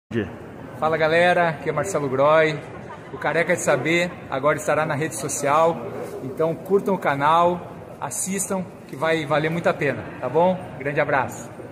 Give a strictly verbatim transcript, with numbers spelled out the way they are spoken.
Fala galera, aqui é Marcelo Groy. O Careca de Saber agora estará na rede social, então curtam o canal, assistam que vai valer muito a pena, tá bom? Grande abraço!